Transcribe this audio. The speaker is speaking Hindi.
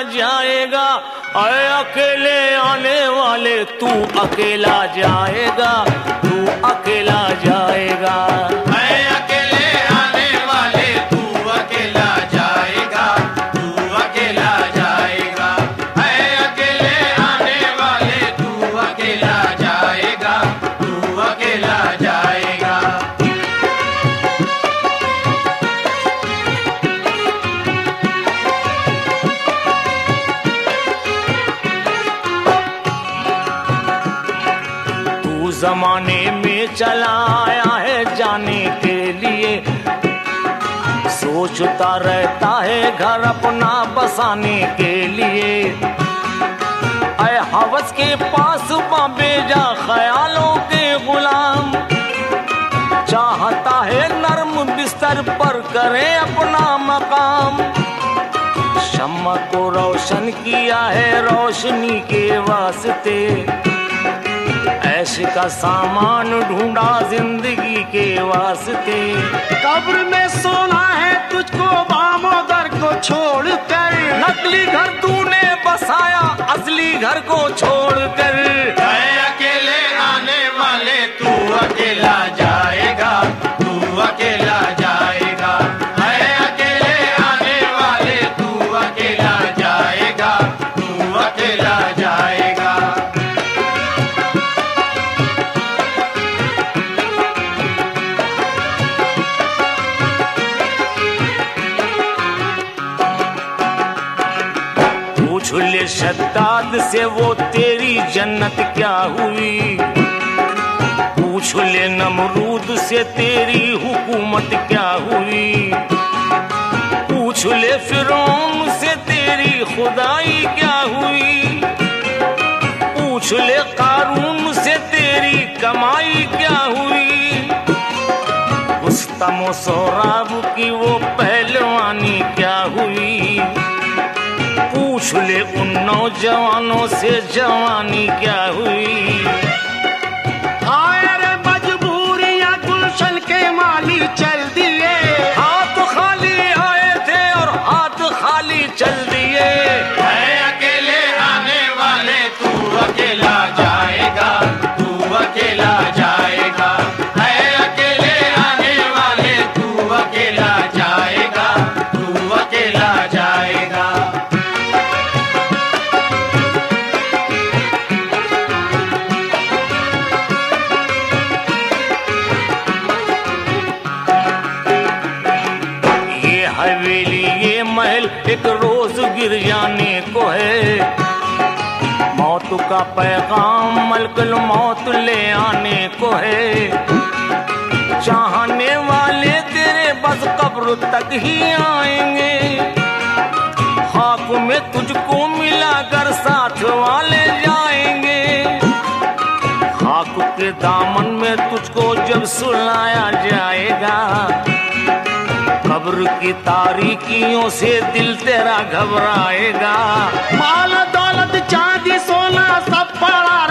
जाएगा, अरे अकेले आने वाले तू अकेला जाएगा, तू अकेला जाएगा। अकेले आने वाले तू अकेला जाएगा, तू अकेला जाएगा। अकेले आने वाले तू अकेला जाएगा, तू अकेला जाएगा। जमाने में चला आया है जाने के लिए, सोचता रहता है घर अपना बसाने के लिए। ऐ हवस के पास बेजा ख्यालों के गुलाम, चाहता है नर्म बिस्तर पर करे अपना मकाम। शम्मा को रोशन किया है रोशनी के वास्ते, ऐश का सामान ढूंढा जिंदगी के वास्ते। कब्र में सोना है तुझको बामोदर को छोड़कर, नकली घर तूने बसाया असली घर को छोड़कर। अकेले आने वाले तू अकेला जाएगा, तू अकेला जाएगा। अकेले आने वाले तू अकेला जाएगा, तू अकेला जाएगा। पूछले शद्दाद से वो तेरी जन्नत क्या हुई, पूछले नमरूद से तेरी हुकूमत क्या हुई, पूछले फिरौन से तेरी खुदाई क्या हुई, पूछले कारून से तेरी कमाई क्या हुई। रुस्तम सोहराब की वो पहलवानी क्या हुई, पूछ ले उन नौजवानों से जवानी क्या हुई। अरे मजबूरियां गुलशन के माली चल दिए, हाथ खाली आए थे और हाथ खाली चल दिए। अकेले आने वाले तू अकेला जाएगा, तू अकेला जाएगा। अकेले आने वाले तू अकेला जाएगा, तू अकेला जाएगा। हवेली ये महल एक रोज गिर जाने को है, मौत का पैगाम मलकुल मौत ले आने को है। चाहने वाले तेरे बस कब्र तक ही आएंगे, खाक में तुझको मिलाकर साथ वाले जाएंगे। खाक के दामन में तुझको जब सुलाया जाएगा, कब्र की तारीकियों से दिल तेरा घबराएगा। माल दौलत चांदी सोना सब पड़ा